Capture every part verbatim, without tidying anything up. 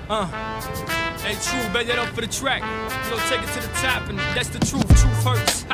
Uh, hey, true, bet that up for the track. We'll take it to the top, and that's the truth. Truth hurts.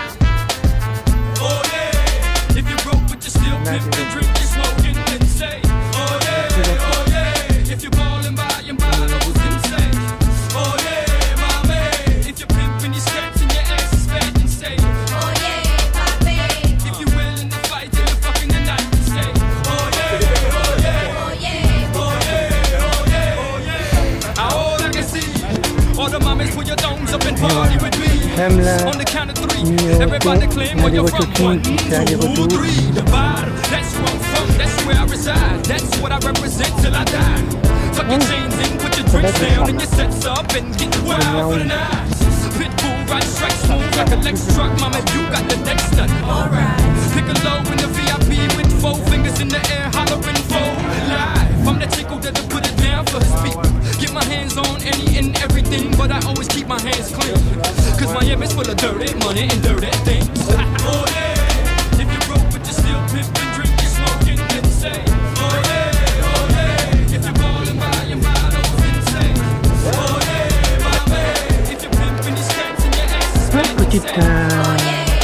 Oh yeah, if you're broke but you're still pimping, drinking, smoking, then say, oh yeah, oh yeah. If you're ballin' by your bottles, then say, oh yeah, my man. If you're pimping, you're scratching your ass is fat, then say, oh yeah, papi. If you're willing to fight till the fucking the night, then say, oh yeah, oh yeah, oh yeah, oh yeah, oh yeah, oh yeah. All I can see, all the mamas put your thumbs up and party with me. On the count of three, everybody claim where you're from. One, two, three. The bottom, that's where I'm from, that's where I reside. That's what I represent till I die. Tuck your chains in, put your drinks down, and your sets up and get wild for the night. Pitbull, ride strike smooth like a Lex truck. Mama, you got the next done. Alright. Pick a low in the V I P with four fingers in the air, hollering for live. I'm the chico that'll put it down for his people. Get my hands on any and everything, but I always keep my hands clean. Cause Miami's full of dirty money and dirty things. Oh yeah, if you're broke but you're still pimping, drinking, smoking, then say, oh yeah, oh yeah. If you're ballin' by your bottles, then say, oh yeah, my man. If you're pimping, you're scratching your ass, petite euh,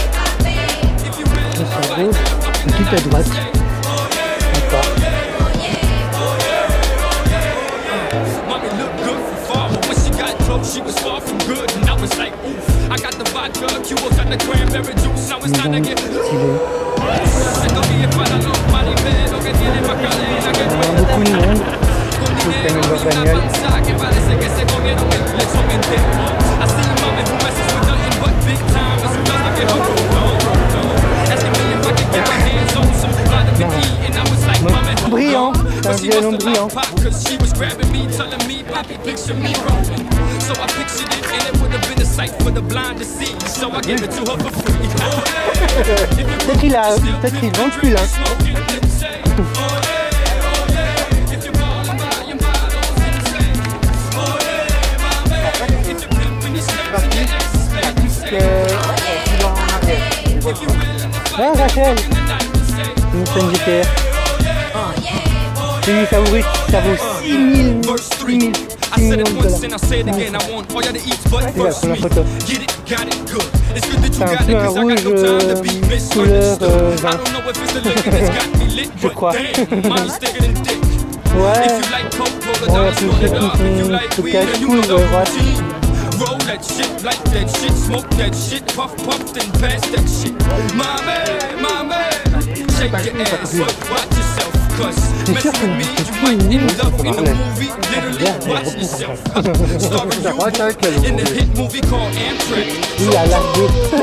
sur gauche, petite à droite. D'accord. She was far from good, and I was like, oof. I got the vodka, Cuba got the cranberry juice. Now it's time to get loose. Beaucoup de monde. C'est une bagnole. Brillant, c'est un violon brillant. Peut-être il a, peut-être il vend plus là. Bon Rachel, une scène G T R. C'est une favorite, ça vaut six mille, six mille, six millions de dollars. C'est la première photo. C'est un peu un rouge euh, couleur euh, vin. Je crois. Ouais. Bon, il y a plus de technique, de cache-couille, voilà. Roll that shit, like that shit, smoke that shit, puff, puff, then pass that shit. My man, my man, shake your ass, watch yourself, cause mess with me, you might end up in a movie, literally watch yourself. Starring you in the hit movie called Amtrak. Il a largué.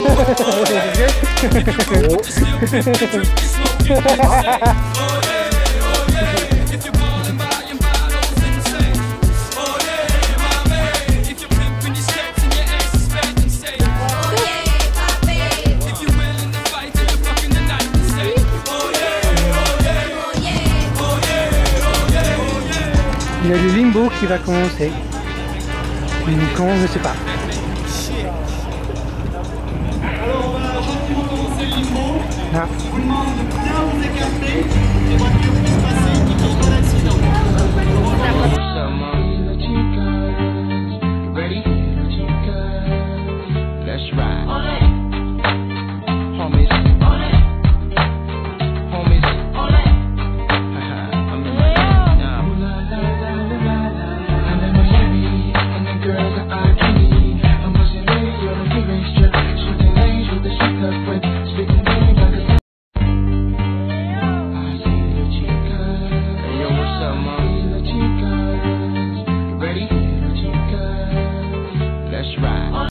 Il y a le limbo qui va commencer. Quand je sais pas. Alors on va gentiment commencer le limbo. Ah. Je vous demande de bien vous écarter. Les voitures puissent passer, qu'il n'y ait pas d'accident. Ready? Let's ride.